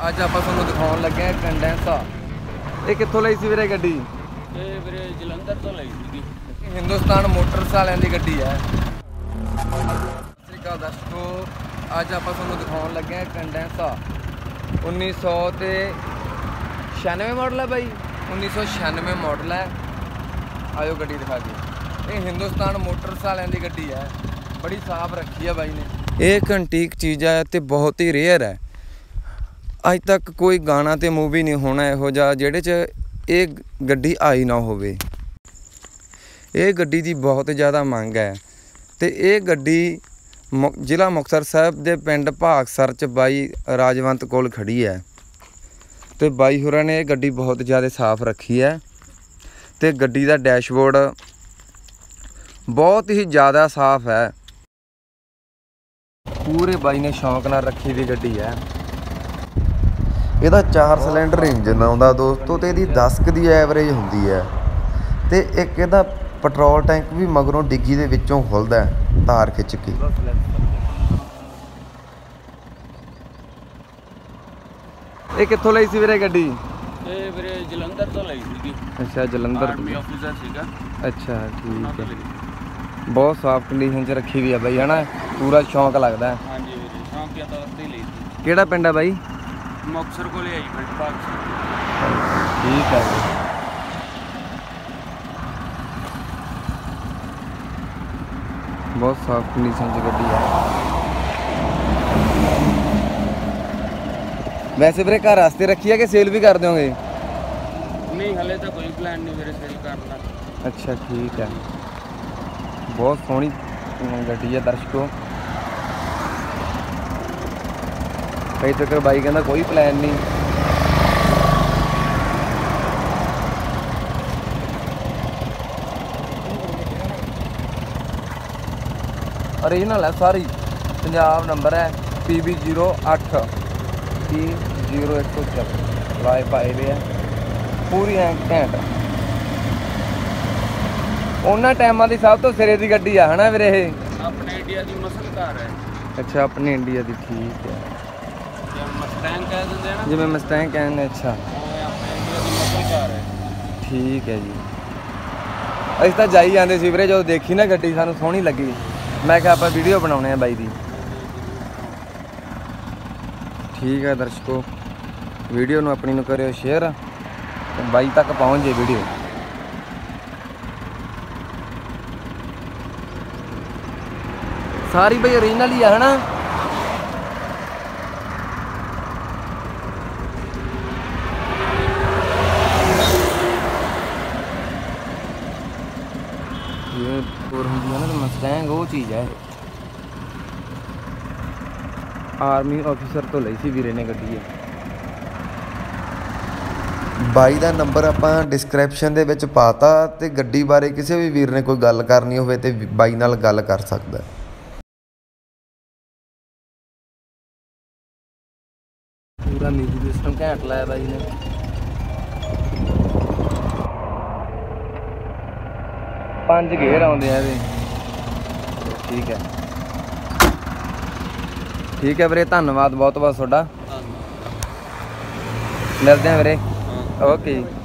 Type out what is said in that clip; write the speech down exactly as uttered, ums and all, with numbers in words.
ਅੱਜ ਆਪਾਂ ਤੁਹਾਨੂੰ ਦਿਖਾਉਣ ਲੱਗੇ ਹਾਂ ਕੰਡੈਂਸਾ। ਇਹ ਕਿੱਥੋਂ ਲਈ ਸੀ ਵੀਰੇ ਗੱਡੀ? ਇਹ ਵੀਰੇ ਜਲੰਧਰ ਤੋਂ ਲਈ ਸੀਗੀ। ਹਿੰਦੁਸਤਾਨ ਮੋਟਰਸ ਵਾਲਿਆਂ ਦੀ ਗੱਡੀ ਹੈ। ਸਤਿ ਸ਼੍ਰੀ ਅਕਾਲ ਦੋਸਤੋ, ਅੱਜ ਆਪਾਂ ਤੁਹਾਨੂੰ ਦਿਖਾਉਣ ਲੱਗੇ ਹਾਂ ਕੰਡੈਂਸਾ। ਉੱਨੀ ਸੌ ਤੇ ਛਿਆਨਵੇਂ ਮਾਡਲ ਹੈ ਬਾਈ, ਉੱਨੀ ਸੌ ਛਿਆਨਵੇਂ ਮਾਡਲ ਹੈ। ਆਇਓ ਗੱਡੀ ਦਿਖਾ ਕੇ। ਇਹ ਹਿੰਦੁਸਤਾਨ ਮੋਟਰਸ ਵਾਲਿਆਂ ਦੀ ਗੱਡੀ ਹੈ, ਬੜੀ ਸਾਫ਼ ਰੱਖੀ ਹੈ ਬਾਈ ਨੇ। ਇਹ ਇੱਕ ਐਂਟੀਕ ਚੀਜ਼ ਹੈ ਤੇ ਬਹੁਤ ਹੀ ਰੇਅਰ ਹੈ। ਅੱਜ ਤੱਕ ਕੋਈ ਗਾਣਾ ਤੇ ਮੂਵੀ ਨਹੀਂ ਹੋਣਾ ਇਹੋ ਜਿਹਾ ਜਿਹੜੇ 'ਚ ਇਹ ਗੱਡੀ ਆਈ ਨਾ ਹੋਵੇ। ਇਹ ਗੱਡੀ ਦੀ ਬਹੁਤ ਜ਼ਿਆਦਾ ਮੰਗ ਹੈ ਤੇ ਇਹ ਗੱਡੀ ਮੁ ਜ਼ਿਲ੍ਹਾ ਮੁਕਤਸਰ ਸਾਹਿਬ ਦੇ ਪਿੰਡ ਭਾਗਸਰ 'ਚ ਬਾਈ ਰਾਜਵੰਤ ਕੋਲ ਖੜੀ ਹੈ ਤੇ ਬਾਈ ਹੋਰਾਂ ਨੇ ਇਹ ਗੱਡੀ ਬਹੁਤ ਜ਼ਿਆਦਾ ਸਾਫ਼ ਰੱਖੀ ਹੈ ਤੇ ਗੱਡੀ ਦਾ ਡੈਸ਼ਬੋਰਡ ਬਹੁਤ ਹੀ ਜ਼ਿਆਦਾ ਸਾਫ਼ ਹੈ। ਪੂਰੇ ਬਾਈ ਨੇ ਸ਼ੌਂਕ ਨਾਲ ਰੱਖੀ ਦੀ ਗੱਡੀ ਹੈ। ਇਹਦਾ ਚਾਰ ਸਿਲੰਡਰ ਇੰਜਨ ਆਉਂਦਾ ਦੋਸਤੋ ਤੇ ਇਹਦੀ ਦਸ ਕੁ ਦੀ ਐਵਰੇਜ ਹੁੰਦੀ ਹੈ ਤੇ ਇੱਕ ਇਹਦਾ ਪੈਟਰੋਲ ਟੈਂਕ ਵੀ ਮਗਰੋਂ ਡਿੱਗੀ ਦੇ ਵਿੱਚੋਂ ਖੁੱਲਦਾ ਤਾਰ ਖਿੱਚ ਕੇ। ਇਹ ਕਿੱਥੋਂ ਲਈ ਸੀ ਵੀਰੇ ਗੱਡੀ? ਇਹ ਵੀਰੇ ਜਲੰਧਰ ਤੋਂ ਲਈ ਸੀਗੀ। ਅੱਛਾ, ਜਲੰਧਰ ਆਰਮੀ ਆਫੀਸਰ ਸੀਗਾ। ਅੱਛਾ ਠੀਕ ਹੈ। ਬਹੁਤ ਸਾਫ਼ ਕੰਡੀਸ਼ਨ 'ਚ ਰੱਖੀ ਵੀ ਆ ਬਾਈ, ਹਨਾ? ਪੂਰਾ ਸ਼ੌਂਕ ਲੱਗਦਾ। ਹਾਂਜੀ ਵੀਰੇ, ਸ਼ੌਂਕੀਆ ਤੌਰ ਤੇ ਲਈ ਸੀ। ਕਿਹੜਾ ਪਿੰਡ ਹੈ ਬਾਈ? ਮੁਕਤਸਰ ਕੋਲੇ ਆਈ ਪਿੰਡ ਭਾਗਸਰ। ਠੀਕ ਹੈ ਜੀ। ਬਹੁਤ ਸਾਫ਼ ਕੰਡੀਸ਼ਨ 'ਚ ਗੱਡੀ ਹੈ। ਵੈਸੇ ਵੀਰੇ ਘਰ ਵਾਸਤੇ ਰੱਖੀ ਹੈ ਕਿ ਸੇਲ ਵੀ ਕਰ ਦਿਓਗੇ? ਨਹੀਂ, ਹਲੇ ਤਾਂ ਕੋਈ ਪਲਾਨ ਨਹੀਂ ਵੀਰੇ ਸੇਲ ਕਰਨ ਦਾ। ਅੱਛਾ ਠੀਕ ਹੈ। ਬਹੁਤ ਸੋਹਣੀ ਗੱਡੀ ਹੈ ਦਰਸ਼ਕੋ। ਕਈ ਚੱਕਰ ਬਾਈ ਕਹਿੰਦਾ ਕੋਈ ਪਲਾਨ ਨਹੀਂ। ਓਰੀਜਨਲ ਹੈ ਸਾਰੀ, ਪੰਜਾਬ ਨੰਬਰ ਹੈ ਪੀ ਬੀ ਜ਼ੀਰੋ ਅੱਠ ਪੀ ਜ਼ੀਰੋ ਇੱਕ ਸੌ ਚਾਰ। ਲਾਏ ਪਾਏ ਵੇ ਹੈ ਪੂਰੀ ਐਂ ਘੈਂਟ। ਉਹਨਾਂ ਟਾਈਮਾਂ ਦੀ ਸਭ ਤੋਂ ਸਿਰੇ ਦੀ ਗੱਡੀ ਆ, ਹਨਾ ਵੀਰੇ? ਇਹ ਆਪਣੇ ਇੰਡੀਆ ਦੀ ਮਸਲ ਕਾਰ ਹੈ। ਅੱਛਾ, ਆਪਣੇ ਇੰਡੀਆ ਦੀ। ਠੀਕ ਹੈ। ਮਸਟੈਂਗ ਕਹਿ ਦਿੰਦੇ ਆ ਨਾ, ਜਿਵੇਂ ਮਸਟੈਂਗ ਕਹਿੰਦੇ। ਅੱਛਾ, ਉਹ ਆਪਣੇ ਇੰਡੀਆ ਦੀ ਮਸਲ ਕਾਰ ਹੈ। ਠੀਕ ਹੈ ਜੀ। ਅਸੀਂ ਤਾਂ ਜਾਈ ਜਾਂਦੇ ਸੀ ਵੀਰੇ, ਜਦੋਂ ਦੇਖੀ ਨਾ ਗੱਡੀ ਸਾਨੂੰ ਸੋਹਣੀ ਲੱਗੀ, ਮੈਂ ਕਿਹਾ ਆਪਾਂ ਵੀਡੀਓ ਬਣਾਉਣੇ ਆ ਬਾਈ ਦੀ। ਠੀਕ ਹੈ ਦਰਸ਼ਕੋ, ਵੀਡੀਓ ਨੂੰ ਆਪਣੀ ਨੂੰ ਕਰਿਓ ਸ਼ੇਅਰ ਤੇ ਬਾਈ ਤੱਕ ਪਹੁੰਚ ਜੇ ਵੀਡੀਓ। ਸਾਰੀ ਬਈ ਓਰੀਜਨਲ ਹੀ ਆ, ਹਨਾ? ਇਹ ਹੋਰ ਹੁੰਦੀ ਹੈ ਨਾ ਮਸਟੈਂਗ, ਉਹ ਚੀਜ਼ ਹੈ। ਆਰਮੀ ਆਫੀਸਰ ਤੋਂ ਲਈ ਸੀ ਵੀਰੇ ਨੇ ਗੱਡੀ। ਬਾਈ ਦਾ ਨੰਬਰ ਆਪਾਂ ਡਿਸਕ੍ਰਿਪਸ਼ਨ ਦੇ ਵਿੱਚ ਪਾਤਾ ਤੇ ਗੱਡੀ ਬਾਰੇ ਕਿਸੇ ਵੀ ਵੀਰ ਨੇ ਕੋਈ ਗੱਲ ਕਰਨੀ ਹੋਵੇ ਤੇ ਬਾਈ ਨਾਲ ਗੱਲ ਕਰ ਸਕਦਾ। ਪੂਰਾ ਮਿਊਜ਼ਿਕ ਸਿਸਟਮ ਘੈਂਟ ਲਾਇਆ ਬਾਈ ਨੇ। ਪੰਜ ਗੇਅਰ ਆਉਂਦੇ ਆ ਇਹਦੇ। ਠੀਕ ਹੈ ਠੀਕ ਹੈ ਵੀਰੇ, ਧੰਨਵਾਦ ਬਹੁਤ ਬਹੁਤ ਤੁਹਾਡਾ। ਮਿਲਦੇ ਆ ਵੀਰੇ। ਓਕੇ ਜੀ।